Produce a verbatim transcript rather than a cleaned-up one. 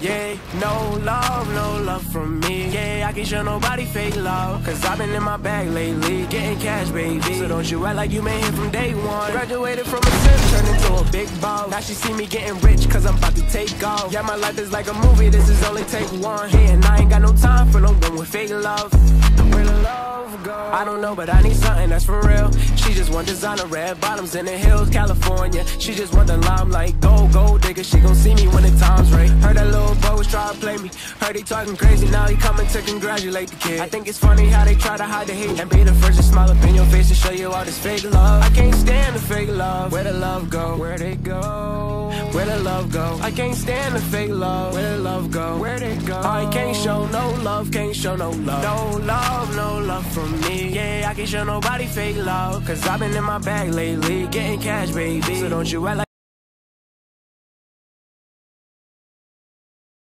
Yeah, no love, no love from me. Yeah, I can't show nobody fake love, cause I've been in my bag lately, getting cash, baby. So don't you act like you been here from day one. Graduated from a sim, turned into a big boss. Now she see me getting rich, cause I'm about to take off. Yeah, my life is like a movie, this is only take one. Yeah, and I ain't got no time for no one with fake love. Where the love go? I don't know, but I need something that's for real. She just want designer, red bottoms in the hills, California. She just want the limelight, go, go digger. She gon' see me when the time's right. Heard that little boy was trying to play me. Heard he talking crazy, now he coming to congratulate the kid. I think it's funny how they try to hide the hate and be the first to smile up in your face and show you all this fake love. I can't stand the fake love. Where the love go? Where'd it go? Where the love go? I can't stand the fake love. Where the love go? Where'd it go? I can't show no love, can't show no love. No love, no love from me. Yeah, I can't show nobody fake love, cause I've been in my bag lately, getting cash, baby. So don't you act like